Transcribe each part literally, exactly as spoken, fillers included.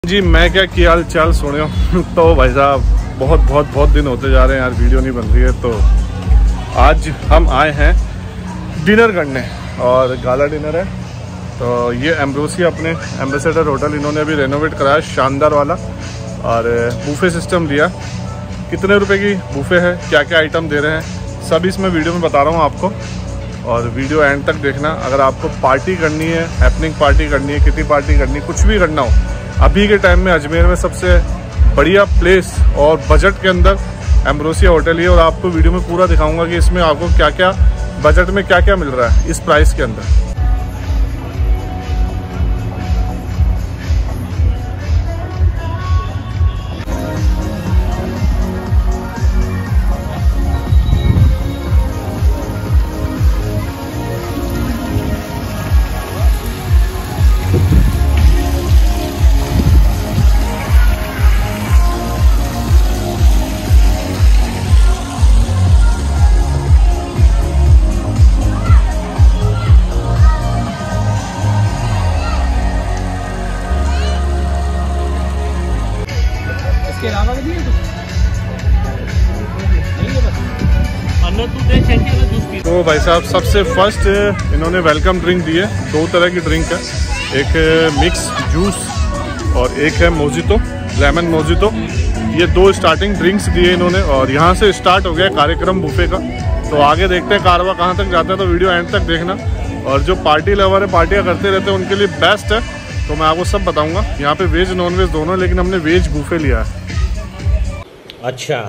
जी मैं क्या की हाल चाल सुनियो तो भाई साहब बहुत बहुत बहुत दिन होते जा रहे हैं यार, वीडियो नहीं बन रही है। तो आज हम आए हैं डिनर करने और गाला डिनर है। तो ये एम्ब्रोसिया अपने एम्बेसडर होटल इन्होंने अभी रेनोवेट कराया, शानदार वाला। और बूफे सिस्टम लिया। कितने रुपए की बूफे है, क्या क्या आइटम दे रहे हैं, सब इसमें वीडियो में बता रहा हूँ आपको। और वीडियो एंड तक देखना। अगर आपको पार्टी करनी है, हैपनिंग पार्टी करनी है, किटी पार्टी करनी है, कुछ भी करना हो, अभी के टाइम में अजमेर में सबसे बढ़िया प्लेस और बजट के अंदर एम्ब्रोसिया होटल ही है। और आपको वीडियो में पूरा दिखाऊंगा कि इसमें आपको क्या क्या बजट में क्या क्या मिल रहा है इस प्राइस के अंदर। तो भाई साहब सबसे फर्स्ट इन्होंने वेलकम ड्रिंक दी है। दो तरह की ड्रिंक है, एक मिक्स जूस और एक है मोजितो, लेमन मोजितो। ये दो स्टार्टिंग ड्रिंक्स दिए इन्होंने। और यहाँ से स्टार्ट हो गया कार्यक्रम बुफे का। तो आगे देखते हैं कारवा कहाँ तक जाता है, तो वीडियो एंड तक देखना। और जो पार्टी लवर है, पार्टियाँ करते रहते हैं, उनके लिए बेस्ट है। तो मैं आपको सब बताऊँगा। यहाँ पे वेज नॉन वेज दोनों, लेकिन हमने वेज बुफे लिया है। अच्छा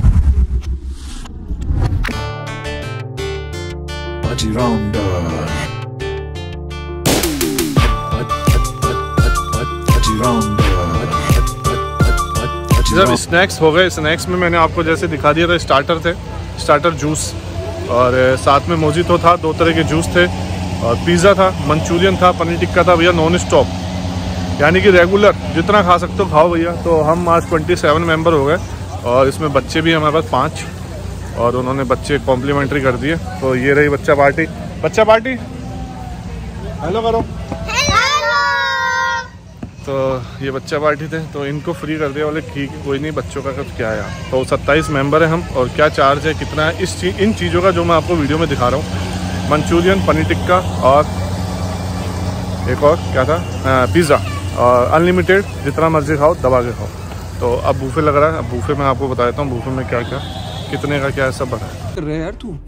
जब स्नैक्स हो गए, स्नैक्स में मैंने आपको जैसे दिखा दिया था, स्टार्टर थे, स्टार्टर जूस और साथ में मोजितो था, दो तरह के जूस थे और पिज़्ज़ा था, मंचूरियन था, पनीर टिक्का था भैया, नॉन स्टॉप, यानी कि रेगुलर जितना खा सकते हो खाओ भैया। तो हम आज सत्ताईस मेंबर हो गए और इसमें बच्चे भी हमारे पास पाँच, और उन्होंने बच्चे कॉम्प्लीमेंट्री कर दिए। तो ये रही बच्चा पार्टी। बच्चा पार्टी हेलो करो। हेलो। तो ये बच्चा पार्टी थे, तो इनको फ्री कर दिया। बोले ठीक है कोई नहीं, बच्चों का कुछ क्या है। तो सत्ताईस मेंबर हैं हम। और क्या चार्ज है, कितना है, इस चीज इन चीज़ों का जो मैं आपको वीडियो में दिखा रहा हूँ। मंचूरियन, पनीर टिक्का और एक और क्या था, पिज़्ज़ा, और अनलिमिटेड जितना मर्जी खाओ, दबा के खाओ। तो अब बूफे लग रहा है। अब बूफे में आपको बता देता हूँ बूफे में क्या क्या, कितने का क्या है, सब बता कर रहे यार तू।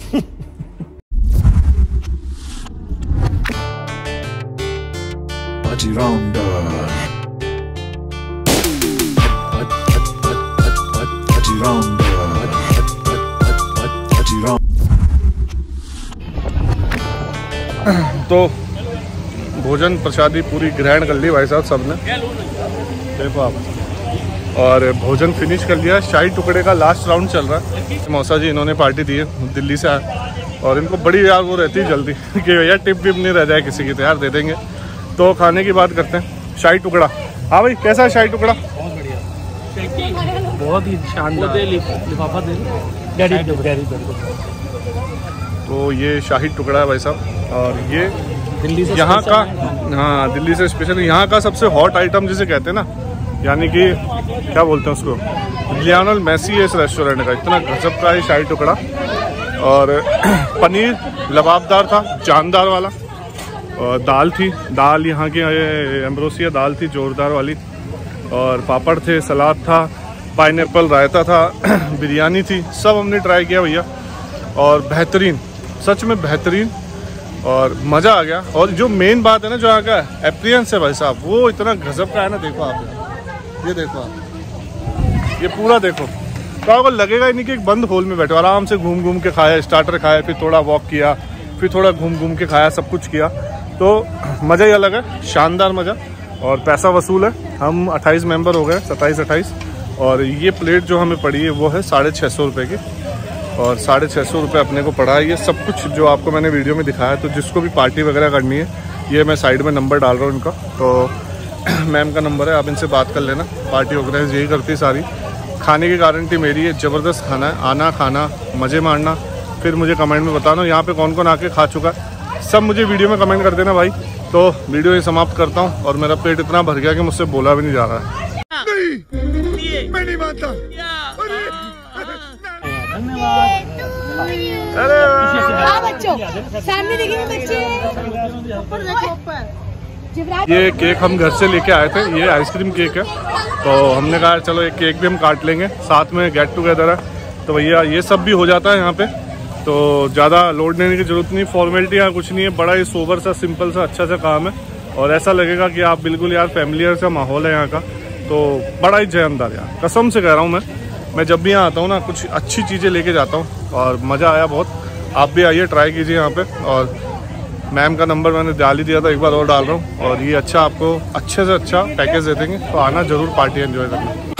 तो भोजन प्रसादी पूरी ग्रहण कर ली भाई साहब सबने, देखो आप। और भोजन फिनिश कर लिया। शाही टुकड़े का लास्ट राउंड चल रहा है। मौसा जी इन्होंने पार्टी दी है, दिल्ली से आए, और इनको बड़ी यार वो रहती है जल्दी कि भैया टिप विप नहीं रह जाए किसी की, तो यार दे देंगे। तो खाने की बात करते हैं। शाही टुकड़ा, हाँ भाई कैसा है शाही टुकड़ा? बहुत बढ़िया, बहुत ही शानदार। लिफाफा दे तो ये शाही टुकड़ा है भाई साहब। और ये दिल्ली से यहाँ का, हाँ दिल्ली से स्पेशल, यहाँ का सबसे हॉट आइटम जिसे कहते हैं ना, यानी कि क्या बोलते हैं उसको, लियोनेल मेसी है इस रेस्टोरेंट का। इतना गजब का है शाही टुकड़ा। और पनीर लबाबदार था, जानदार वाला। और दाल थी, दाल यहाँ की एम्ब्रोसिया दाल थी जोरदार वाली। और पापड़ थे, सलाद था, पाइनएप्पल रायता था, बिरयानी थी, सब हमने ट्राई किया भैया। और बेहतरीन, सच में बेहतरीन, और मज़ा आ गया। और जो मेन बात है ना, जो यहाँ का एप्रियंस है भाई साहब, वो इतना गजब का है ना। देखो आप, ये देखो आप, ये पूरा देखो, तो आपको लगेगा ही नहीं कि एक बंद हॉल में बैठे। आराम से घूम घूम के खाया, स्टार्टर खाया, फिर थोड़ा वॉक किया, फिर थोड़ा घूम घूम के खाया, सब कुछ किया। तो मज़ा ही अलग है, शानदार मज़ा। और पैसा वसूल है। हम अट्ठाईस मेंबर हो गए, सत्ताईस अट्ठाईस। और ये प्लेट जो हमें पड़ी है वो है साढ़े छः सौ रुपये की। और साढ़े छः सौ रुपये अपने को पड़ा है। ये सब कुछ जो आपको मैंने वीडियो में दिखाया। तो जिसको भी पार्टी वगैरह करनी है, ये मैं साइड में नंबर डाल रहा हूँ इनका। तो मैम का नंबर है, आप इनसे बात कर लेना। पार्टी ऑर्गेनाइज यही करती है सारी। खाने की गारंटी मेरी है, ज़बरदस्त खाना है। आना, खाना, मज़े मारना, फिर मुझे कमेंट में बताना यहाँ पे कौन कौन आके खा चुका है। सब मुझे वीडियो में कमेंट कर देना भाई। तो वीडियो ही समाप्त करता हूँ। और मेरा पेट इतना भर गया कि मुझसे बोला भी नहीं जा रहा है। नहीं, मैं नहीं मानता। अरे हाँ बच्चों, सामने देखेंगे बच्चे, ऊपर देखो ऊपर। ये केक हम घर से लेके आए थे, ये आइसक्रीम केक है। तो हमने कहा चलो एक केक भी हम काट लेंगे, साथ में गेट टुगेदर है। तो भैया ये सब भी हो जाता है यहाँ पे, तो ज़्यादा लोड लेने की जरूरत नहीं, फॉर्मेलिटी यहाँ कुछ नहीं है। बड़ा ही सोबर सा, सिंपल सा, अच्छा सा काम है। और ऐसा लगेगा कि आप बिल्कुल यार फैमिलियर सा माहौल है यहाँ का। तो बड़ा ही जानदार यार, कसम से कह रहा हूँ मैं मैं जब भी यहाँ आता हूँ ना कुछ अच्छी चीज़ें लेके जाता हूँ और मज़ा आया बहुत। आप भी आइए, ट्राई कीजिए यहाँ पे। और मैम का नंबर मैंने डाल ही दिया था, एक बार और डाल रहा हूँ। और ये अच्छा आपको अच्छे से अच्छा पैकेज दे देंगे, तो आना ज़रूर पार्टी एंजॉय करना।